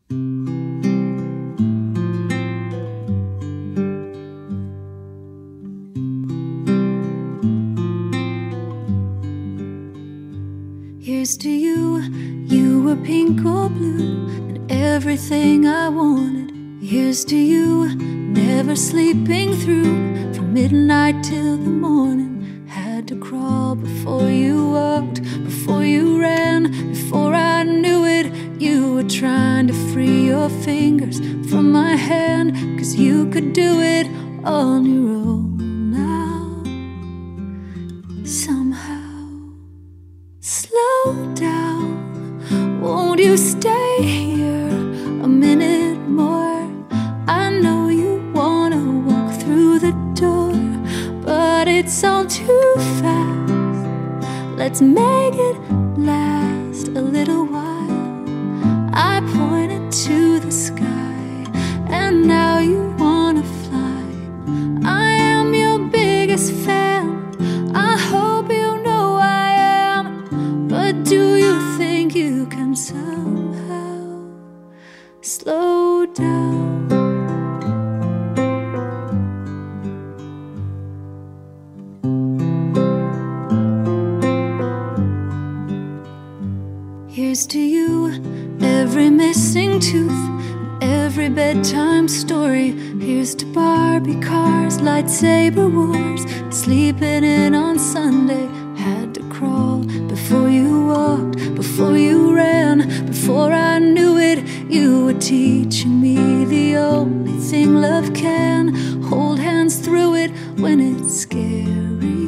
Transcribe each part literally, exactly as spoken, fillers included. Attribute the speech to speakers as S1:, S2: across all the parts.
S1: Here's to you, you were pink or blue, and everything I wanted. Here's to you, never sleeping through, from midnight till the morning. Had to crawl before you walked, before you ran, before I knew it. You were trying to free your fingers from my hand, 'cause you could do it on your own now. Somehow. Slow down, won't you stay here a minute more? I know you wanna walk through the door, but it's all too fast. Let's make it last a little while. I pointed to the sky, and now you wanna fly. I am your biggest fan, I hope you know I am. But do you think you can somehow slow down? Here's to you, every missing tooth, every bedtime story. Here's to Barbie cars, lightsaber wars, sleeping in on Sunday. Had to crawl before you walked, before you ran, before I knew it. You were teaching me the only thing love can. Hold hands through it when it's scary.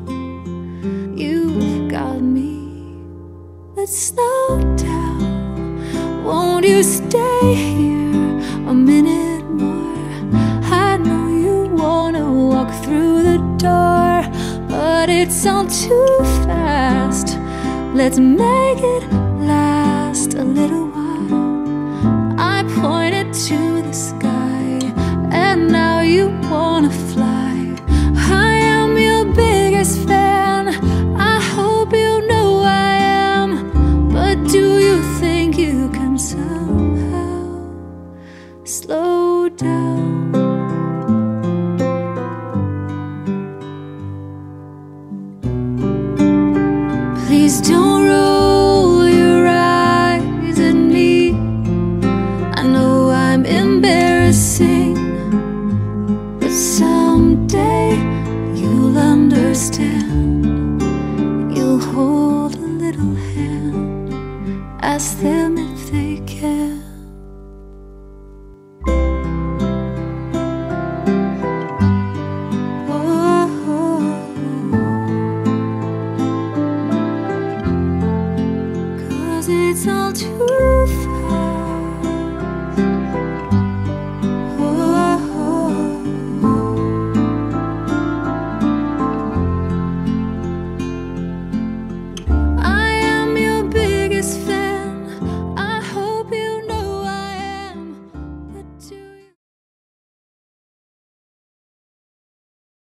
S1: You've got me. Let's slow down, won't you stay here a minute more? I know you wanna walk through the door, but it's all too fast. Let's make it last a little while. I pointed to the sky, and now you wanna fly. I am your biggest fan, I hope you know I am. But do you think you can somehow slow down? Please don't roll your eyes at me. I know I'm embarrassing, but someday you'll understand. You'll hold a little hand as them